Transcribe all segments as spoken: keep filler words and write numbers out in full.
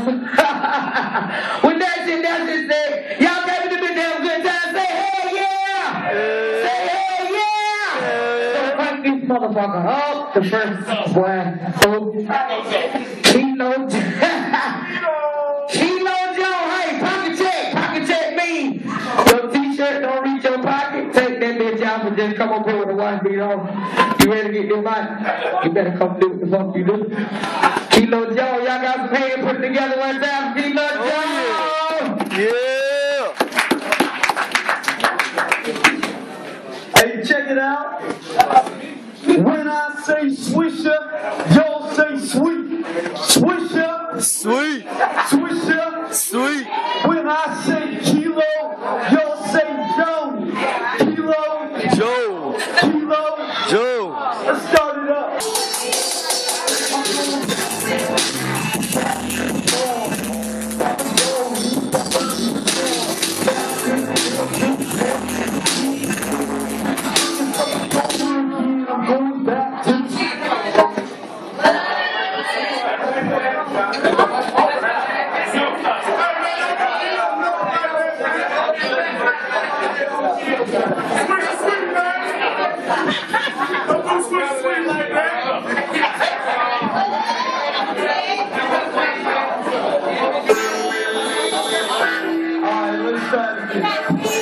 When that shit, that shit say, y'all gave me the damn good time. Say hell yeah! Yeah. Say hell yeah! So crank this motherfucker up. The first boy, oh, Kilo Kilo Joe, hey, pocket check, pocket check me. Your t-shirt don't reach your pocket. Take that bitch out and just come up here with the one beat on. You ready to get your money? You better come do what the fuck you do. Kilo Joe, y'all got some hands put it together one time. Kilo Joe! Yeah. Hey, check it out. When I say swisher, y'all say sweet. Swisher, Sweet. swisher, Sweet. when I say kilo, y'all say Joe. Kilo, Joe. kilo. Joe. Let's start it up. I'm going back to Alright, let's try it again.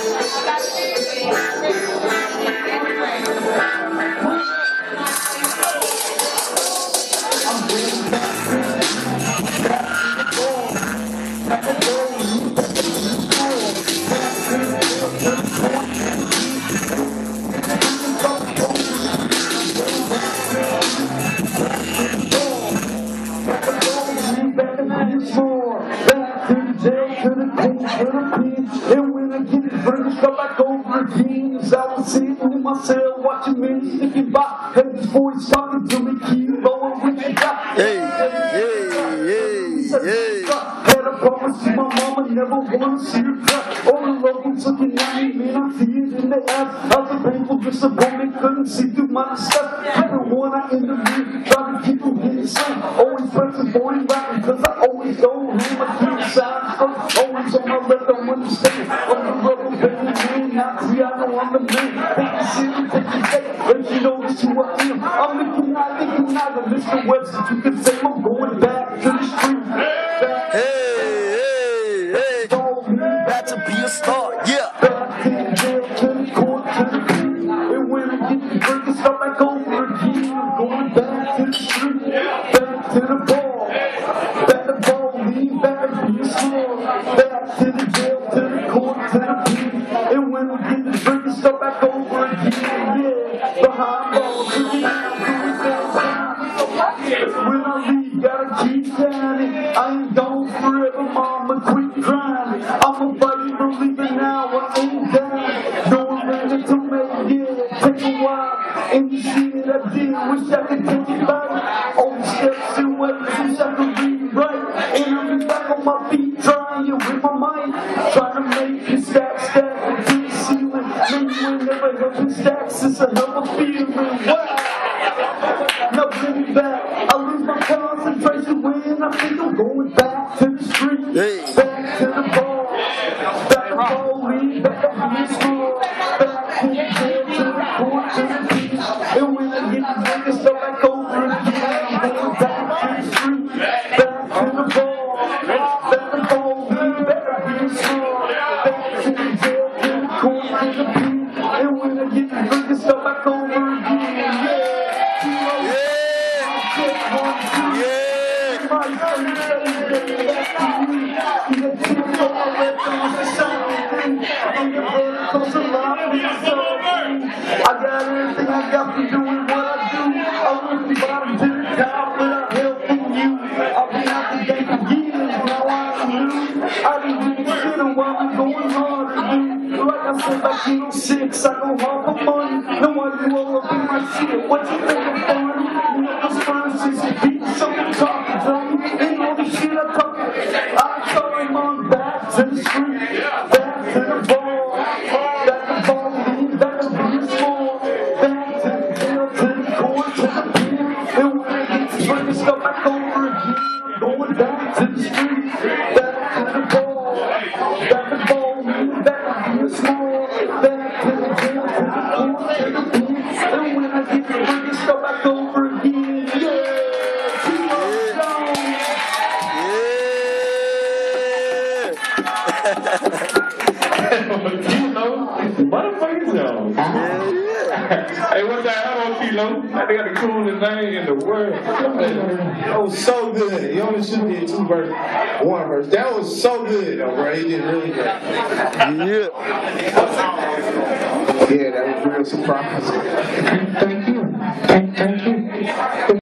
And when I get it furnished up, I go for jeans. I was sitting in my cell watching men sticking by. Had this voice talking to me, Kilo, and what you got? Hey, hey, hey, hey. Had a promise to my mama, never wanna see her cry. All the love was looking at me, man, I see it in the eyes. I was a painful disappointment, couldn't see through my stuff. Everyone I interviewed, tried to keep them getting some. Always pressing forty rapping, cause I always go home. I can't sign, always on my left, I'm understand. I'm the rubber baby man, not free, I know I'm the man. Take the city, take the state, let you know that's who I am. I'm looking out, looking out, and Mister Webster, you can say I'm going back to the street. Back, Hey, hey, hey. About to be a star, yeah. back to the jail, to the court, to the street. And when I get the break, it's not back over again. I'm going back to the street, back to the ball, back to ball, lean back and be a star. Back to the jail, to the court, to the street. And when I get the break, it's not back over again. Yeah, behind balls, to the when I leave, gotta keep shining. I ain't gone forever, mama, quit crying. I'm a fighter, believing now, I ain't dying. No one ran into me, yeah, take a while. And you see that I did, wish I could take it back. All the steps and ways, wish I could rewrite. And I'm back on my feet, trying with my mind. Trying to make it stack, stack into the ceiling. Man, you ain't never helping stacks, it's a hell of a feeling. Wow. Now bring me back. I lose my concentration when I think I'm going back to the street. Hey. Back to the ball. Back to bowling. Back to the school. Back to the jail, to the court, to the beach. And when I get the break, it's all back over again. I'm going back to the street. Back to the ball. Back to bowling. Back to the school. Back to the jail, to the court, to the beach. And when I get the break, it's all back over again. Yeah. I got everything I got to do with what I do. I'm from the bottom to the top without helping you. I've been out the game for years, now I'm new. I didn't do the shit and while I'm going hard to do. Like I said, like you know, six, I go hard for money. No one you all up in my shit. What you think I'm fun? You know, those first is beating something talking to me. And all the shit I'm talking. I'm sorry, mom, back to the street. Back to the ball. Back to bowling. Back to being small. Back to the jail, to the court, to the pen. And when I get to bring this stuff back over again, I'm going back to the street. to the point. And when I get the bring it stuff back over again. Yeah, T-Lo Jones. Kilo, motherfucking Jones. Yeah, Hey, what's that? Hold on, Kilo. They got the coolest name in the world. That was so good. He only should have did two verses, one verse. That was so good, though, bro. He did really good. yeah. Yeah, that was real surprising. Thank you. Thank, thank you.